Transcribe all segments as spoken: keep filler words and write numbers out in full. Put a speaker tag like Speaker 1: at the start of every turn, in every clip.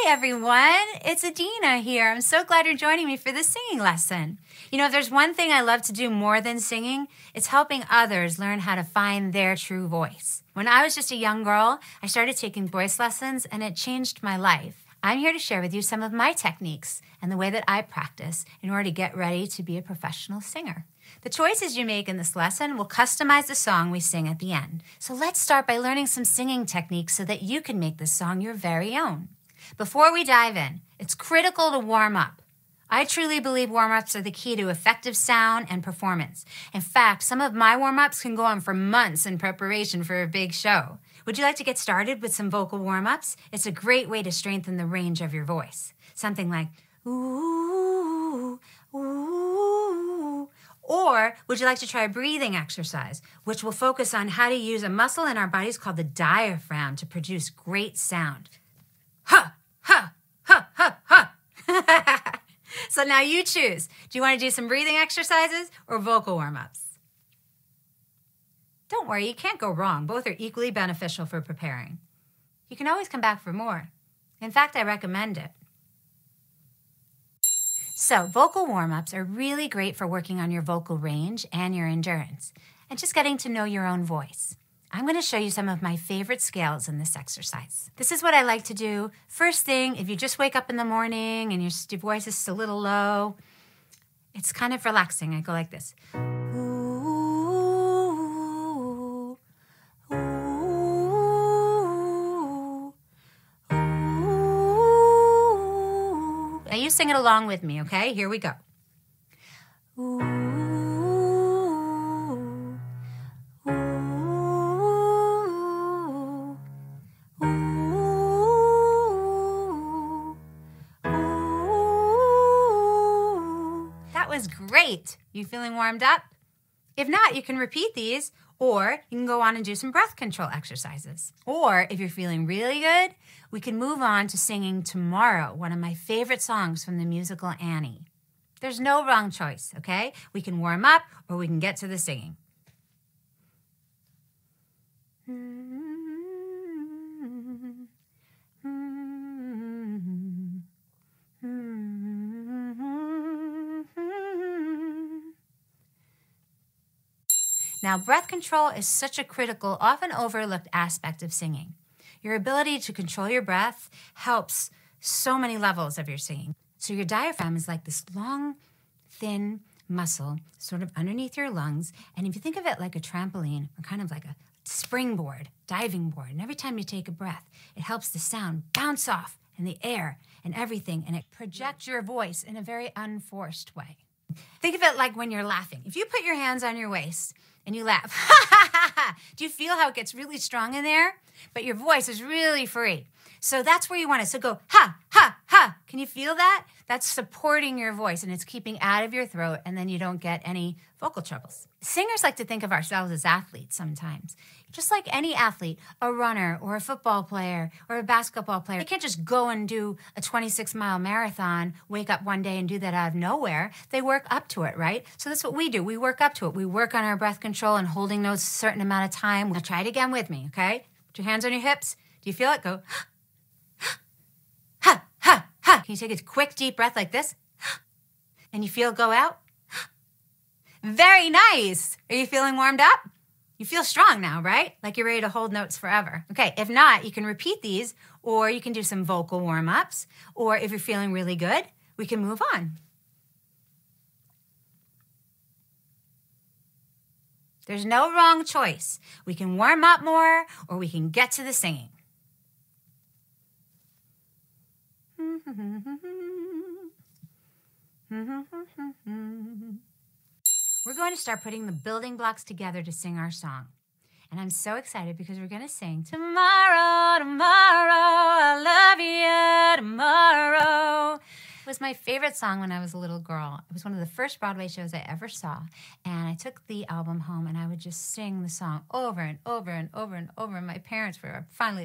Speaker 1: everyone, it's Idina here. I'm so glad you're joining me for this singing lesson. You know, if there's one thing I love to do more than singing, it's helping others learn how to find their true voice. When I was just a young girl, I started taking voice lessons and it changed my life. I'm here to share with you some of my techniques and the way that I practice in order to get ready to be a professional singer. The choices you make in this lesson will customize the song we sing at the end. So let's start by learning some singing techniques so that you can make this song your very own. Before we dive in, it's critical to warm up. I truly believe warm-ups are the key to effective sound and performance. In fact, some of my warm-ups can go on for months in preparation for a big show. Would you like to get started with some vocal warm-ups? It's a great way to strengthen the range of your voice. Something like, ooh, ooh. Or would you like to try a breathing exercise, which will focus on how to use a muscle in our bodies called the diaphragm to produce great sound. Ha, ha, ha, ha, ha. So now you choose. Do you want to do some breathing exercises or vocal warm-ups? Don't worry, you can't go wrong. Both are equally beneficial for preparing. You can always come back for more. In fact, I recommend it. So vocal warm-ups are really great for working on your vocal range and your endurance, and just getting to know your own voice. I'm going to show you some of my favorite scales in this exercise. This is what I like to do. First thing, if you just wake up in the morning and your, your voice is a little low, it's kind of relaxing. I go like this. Ooh, ooh, ooh. Now you sing it along with me, okay? Here we go. Ooh. Was great. You feeling warmed up? If not, you can repeat these, or you can go on and do some breath control exercises. Or if you're feeling really good, we can move on to singing Tomorrow, one of my favorite songs from the musical Annie. There's no wrong choice, okay? We can warm up or we can get to the singing. Now, breath control is such a critical, often overlooked aspect of singing. Your ability to control your breath helps so many levels of your singing. So your diaphragm is like this long, thin muscle sort of underneath your lungs. And if you think of it like a trampoline or kind of like a springboard, diving board, and every time you take a breath, it helps the sound bounce off in the air and everything, and it projects your voice in a very unforced way. Think of it like when you're laughing. If you put your hands on your waist and you laugh, do you feel how it gets really strong in there? But your voice is really free. So that's where you want it. So go ha, ha, ha. Can you feel that? That's supporting your voice and it's keeping out of your throat, and then you don't get any vocal troubles. Singers like to think of ourselves as athletes sometimes. Just like any athlete, a runner or a football player or a basketball player, they can't just go and do a twenty-six mile marathon, wake up one day and do that out of nowhere. They work up to it, right? So that's what we do. We work up to it. We work on our breath control and holding those a certain amount of time. Now try it again with me, okay? Put your hands on your hips. Do you feel it? Go ha, ha, ha. Can you take a quick, deep breath like this? And you feel it go out? Very nice. Are you feeling warmed up? You feel strong now, right? Like you're ready to hold notes forever. Okay, if not, you can repeat these, or you can do some vocal warm-ups, or if you're feeling really good, we can move on. There's no wrong choice. We can warm up more, or we can get to the singing. We're going to start putting the building blocks together to sing our song. And I'm so excited because we're going to sing Tomorrow, Tomorrow, I love you tomorrow. It was my favorite song when I was a little girl. It was one of the first Broadway shows I ever saw. And I took the album home and I would just sing the song over and over and over and over. And my parents were finally like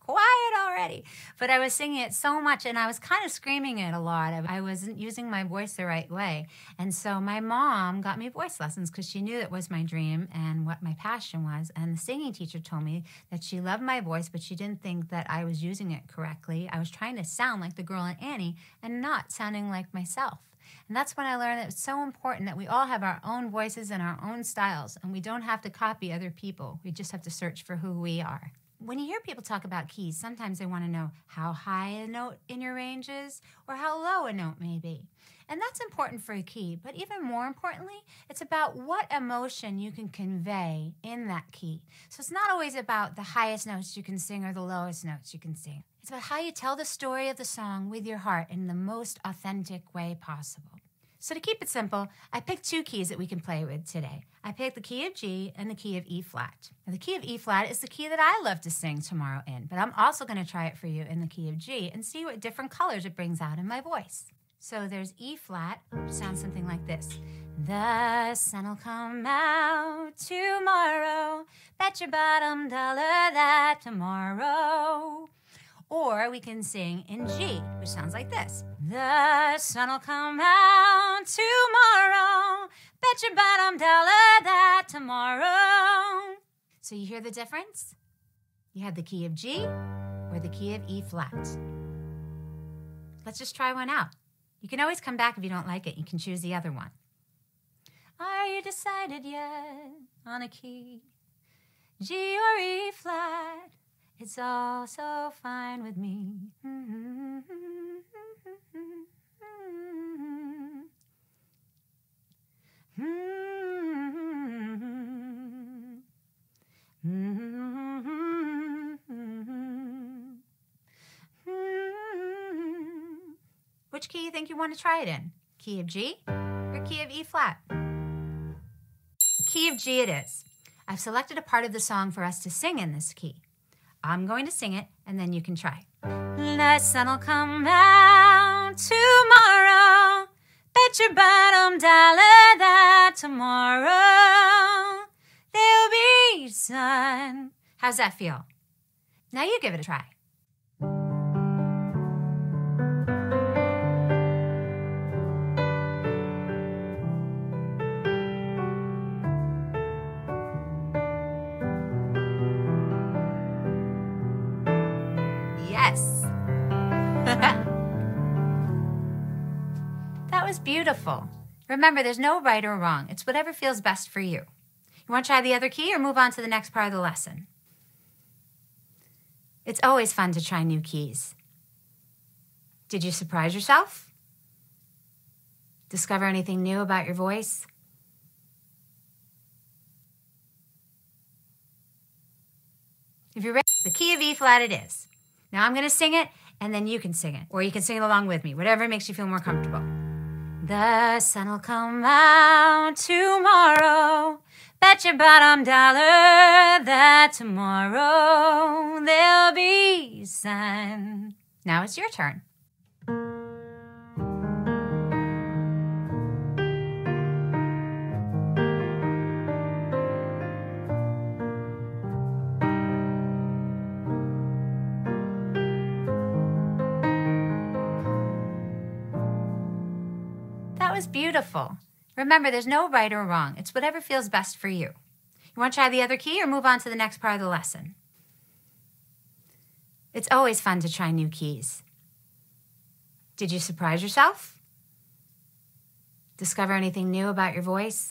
Speaker 1: quiet already. But I was singing it so much, and I was kind of screaming it a lot. I wasn't using my voice the right way. And so my mom got me voice lessons because she knew it was my dream and what my passion was. And the singing teacher told me that she loved my voice, but she didn't think that I was using it correctly. I was trying to sound like the girl in Annie and not sounding like myself. And that's when I learned that it's so important that we all have our own voices and our own styles, and we don't have to copy other people. We just have to search for who we are. When you hear people talk about keys, sometimes they want to know how high a note in your range is or how low a note may be. And that's important for a key, but even more importantly, it's about what emotion you can convey in that key. So it's not always about the highest notes you can sing or the lowest notes you can sing. It's about how you tell the story of the song with your heart in the most authentic way possible. So to keep it simple, I picked two keys that we can play with today. I picked the key of G and the key of E flat. Now the key of E flat is the key that I love to sing tomorrow in, but I'm also going to try it for you in the key of G and see what different colors it brings out in my voice. So there's E flat, which sounds something like this. The sun'll come out tomorrow, bet your bottom dollar that tomorrow. Or we can sing in G, which sounds like this. The sun'll come out tomorrow, bet your bottom dollar that tomorrow. So you hear the difference? You have the key of G or the key of E flat. Let's just try one out. You can always come back if you don't like it. You can choose the other one. Are you decided yet on a key? G or E flat? It's all so fine with me. Mm-hmm. Which key you think you want to try it in? Key of G or key of E flat? Key of G it is. I've selected a part of the song for us to sing in this key. I'm going to sing it, and then you can try. The sun'll come out tomorrow, bet your bottom dollar that tomorrow there'll be sun. How's that feel? Now you give it a try. Yes. That was beautiful. Remember, there's no right or wrong. It's whatever feels best for you. You want to try the other key or move on to the next part of the lesson? It's always fun to try new keys. Did you surprise yourself? Discover anything new about your voice? If you're ready, the key of E flat it is. Now I'm going to sing it, and then you can sing it. Or you can sing it along with me, whatever makes you feel more comfortable. The sun'll come out tomorrow, bet your bottom dollar that tomorrow there'll be sun. Now it's your turn. That was beautiful. Remember, there's no right or wrong. It's whatever feels best for you. You want to try the other key or move on to the next part of the lesson? It's always fun to try new keys. Did you surprise yourself? Discover anything new about your voice?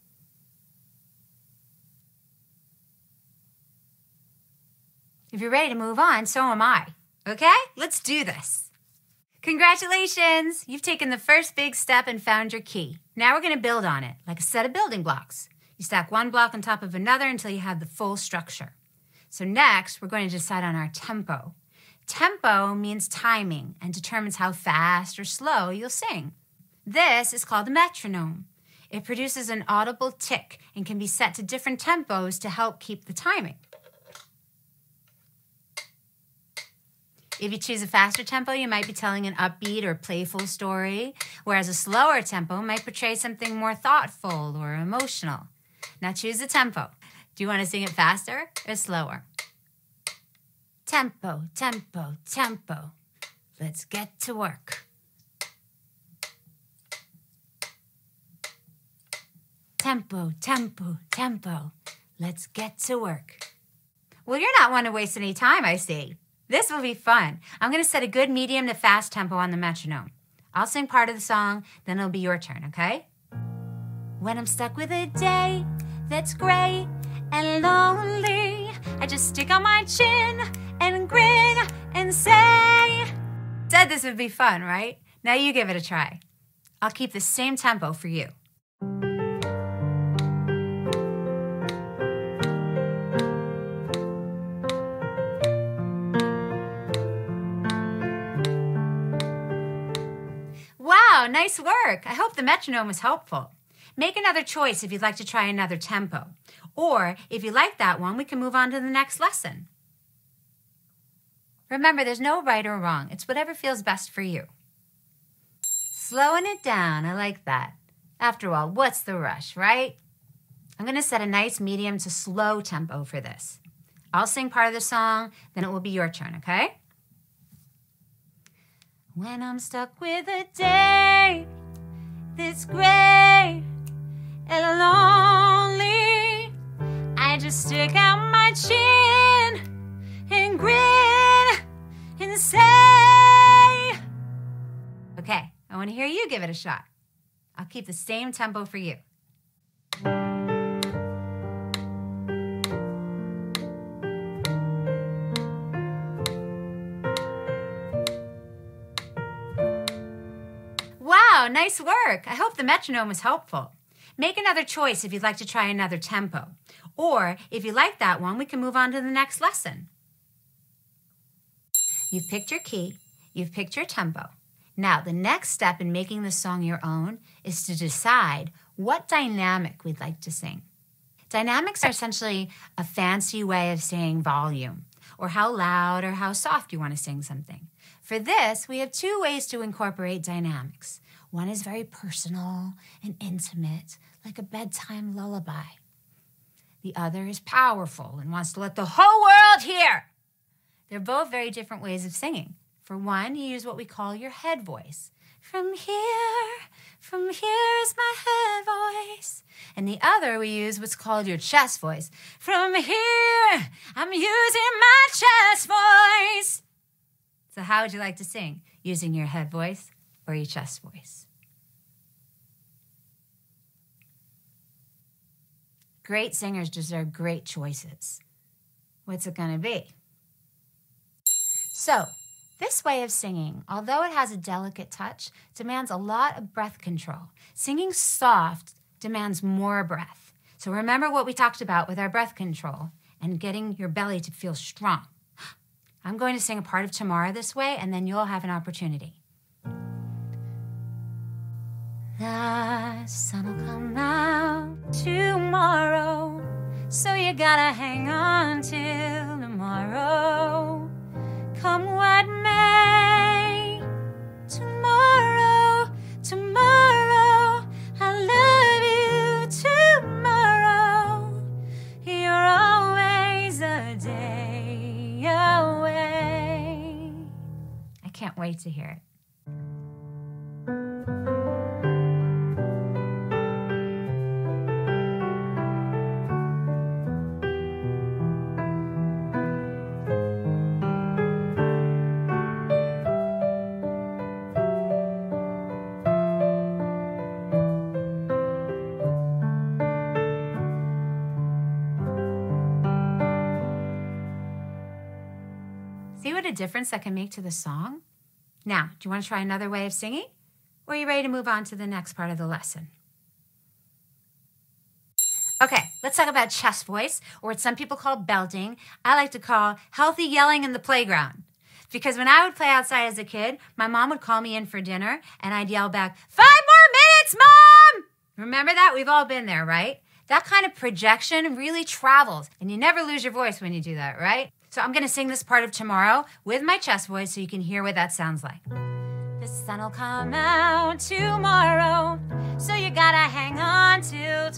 Speaker 1: If you're ready to move on, so am I. Okay? Let's do this. Congratulations! You've taken the first big step and found your key. Now we're going to build on it, like a set of building blocks. You stack one block on top of another until you have the full structure. So next, we're going to decide on our tempo. Tempo means timing and determines how fast or slow you'll sing. This is called a metronome. It produces an audible tick and can be set to different tempos to help keep the timing. If you choose a faster tempo, you might be telling an upbeat or playful story, whereas a slower tempo might portray something more thoughtful or emotional. Now choose the tempo. Do you want to sing it faster or slower? Tempo, tempo, tempo. Let's get to work. Tempo, tempo, tempo. Let's get to work. Well, you're not one to waste any time, I see. This will be fun. I'm going to set a good medium to fast tempo on the metronome. I'll sing part of the song, then it'll be your turn, okay? When I'm stuck with a day that's gray and lonely, I just stick on my chin and grin and say, said this would be fun, right? Now you give it a try. I'll keep the same tempo for you. Wow, nice work. I hope the metronome was helpful. Make another choice if you'd like to try another tempo. Or if you like that one, we can move on to the next lesson. Remember, there's no right or wrong. It's whatever feels best for you. Slowing it down, I like that. After all, what's the rush, right? I'm going to set a nice medium to slow tempo for this. I'll sing part of the song, then it will be your turn, okay? When I'm stuck with a day that's gray and lonely, I just stick out my chin and grin and say, okay, I want to hear you give it a shot. I'll keep the same tempo for you. Wow, nice work. I hope the metronome was helpful. Make another choice if you'd like to try another tempo. Or if you like that one, we can move on to the next lesson. You've picked your key, you've picked your tempo. Now, the next step in making the song your own is to decide what dynamic we'd like to sing. Dynamics are essentially a fancy way of saying volume, or how loud or how soft you want to sing something. For this, we have two ways to incorporate dynamics. One is very personal and intimate, like a bedtime lullaby. The other is powerful and wants to let the whole world hear. They're both very different ways of singing. For one, you use what we call your head voice. From here, from here's my head voice. And the other, we use what's called your chest voice. From here, I'm using my chest voice. So how would you like to sing? Using your head voice or your chest voice? Great singers deserve great choices. What's it going to be? So, this way of singing, although it has a delicate touch, demands a lot of breath control. Singing soft demands more breath. So remember what we talked about with our breath control and getting your belly to feel strong. I'm going to sing a part of Tomorrow this way, and then you'll have an opportunity. The sun will come out tomorrow, so you gotta hang on till tomorrow. Come what may, tomorrow, tomorrow, I love you tomorrow. You're always a day away. I can't wait to hear it. See what a difference that can make to the song? Now, do you want to try another way of singing? Or are you ready to move on to the next part of the lesson? Okay, let's talk about chest voice, or what some people call belting. I like to call healthy yelling in the playground. Because when I would play outside as a kid, my mom would call me in for dinner, and I'd yell back, "Five more minutes, Mom!" Remember that? We've all been there, right? That kind of projection really travels, and you never lose your voice when you do that, right? So I'm going to sing this part of Tomorrow with my chest voice so you can hear what that sounds like. The sun will come out tomorrow, so you gotta hang on till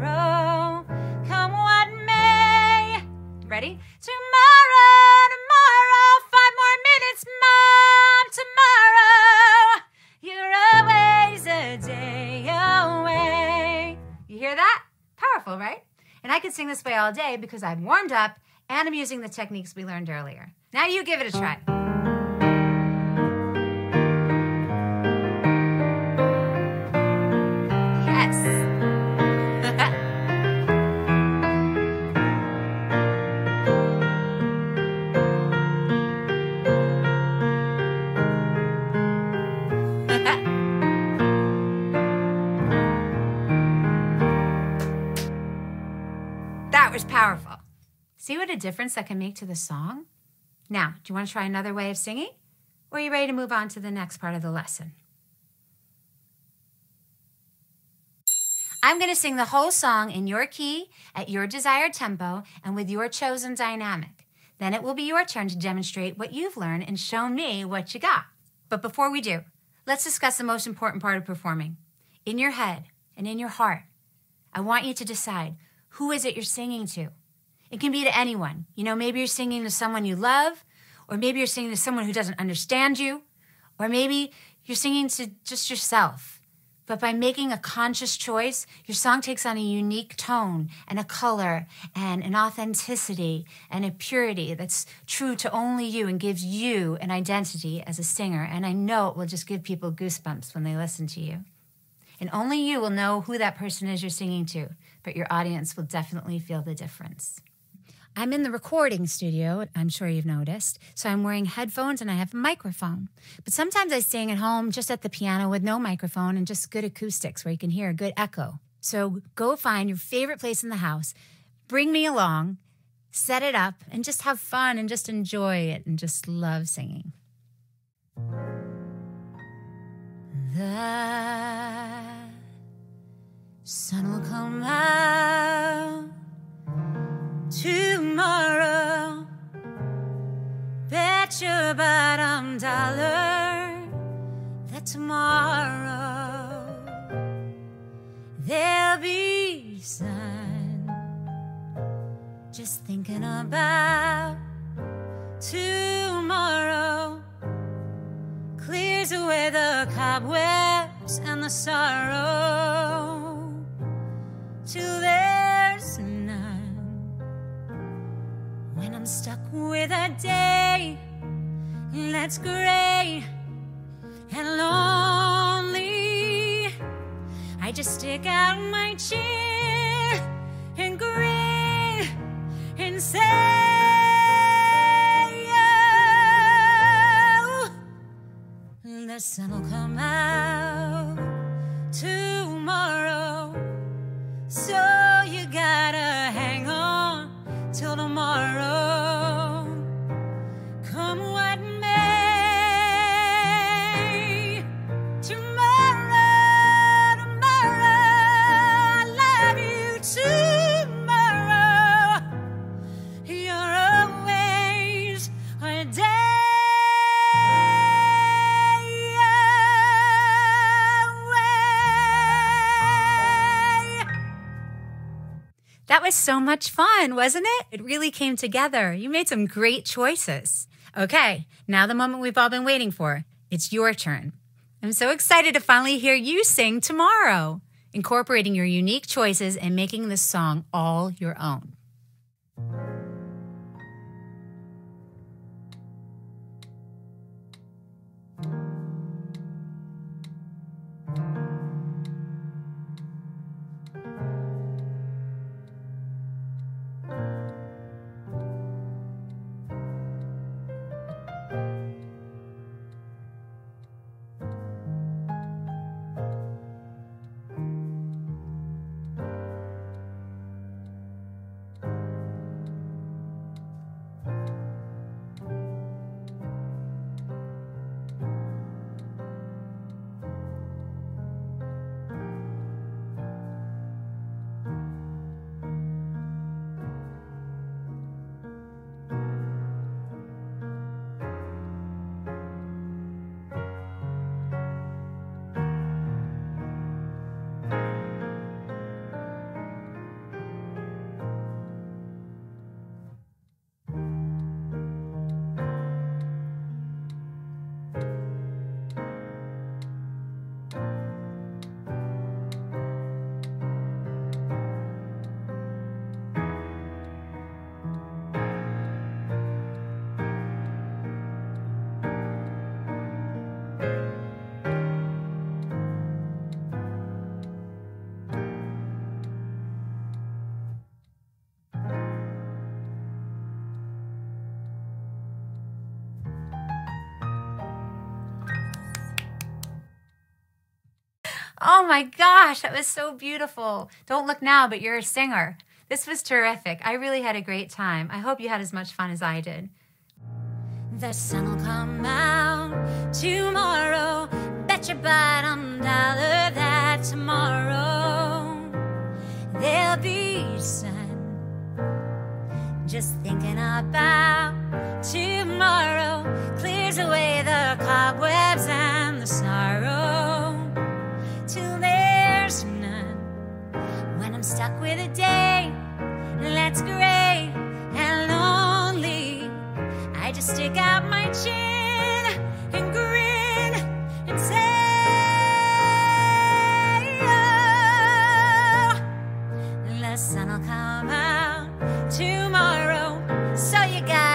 Speaker 1: tomorrow. Come what may. Ready? Tomorrow, tomorrow. It's Mom tomorrow. You're always a day away. You hear that? Powerful, right? And I could sing this way all day because I've warmed up and I'm using the techniques we learned earlier. Now you give it a try. Yes. That was powerful. See what a difference that can make to the song? Now, do you want to try another way of singing? Or are you ready to move on to the next part of the lesson? I'm going to sing the whole song in your key, at your desired tempo, and with your chosen dynamic. Then it will be your turn to demonstrate what you've learned and show me what you got. But before we do, let's discuss the most important part of performing. In your head and in your heart, I want you to decide, who is it you're singing to? It can be to anyone. You know, maybe you're singing to someone you love, or maybe you're singing to someone who doesn't understand you, or maybe you're singing to just yourself. But by making a conscious choice, your song takes on a unique tone and a color and an authenticity and a purity that's true to only you and gives you an identity as a singer. And I know it will just give people goosebumps when they listen to you. And only you will know who that person is you're singing to, but your audience will definitely feel the difference. I'm in the recording studio, I'm sure you've noticed, so I'm wearing headphones and I have a microphone. But sometimes I sing at home just at the piano with no microphone and just good acoustics where you can hear a good echo. So go find your favorite place in the house, bring me along, set it up, and just have fun and just enjoy it and just love singing. The sun will come out tomorrow. Bet your bottom dollar that tomorrow there'll be sun. Just thinking about tomorrow clears away the cobwebs and the sorrow till there's none. When I'm stuck with a day that's gray and lonely, I just stick out my chin and grin and say, the sun will come out tomorrow, so you gotta hang on till tomorrow. Come what may, tomorrow, tomorrow, I love you tomorrow. You're always a day. That was so much fun, wasn't it? It really came together. You made some great choices. Okay, now the moment we've all been waiting for. It's your turn. I'm so excited to finally hear you sing tomorrow, incorporating your unique choices and making this song all your own. Oh my gosh, that was so beautiful. Don't look now, but you're a singer. This was terrific. I really had a great time. I hope you had as much fun as I did. The sun will come out tomorrow. Bet your bottom dollar that tomorrow there'll be sun. Just thinking about tomorrow clears away the cobwebs and the sorrow till there's none. When I'm stuck with a day that's gray and lonely, I just stick out my chin and grin and say, oh, the sun will come out tomorrow, so you got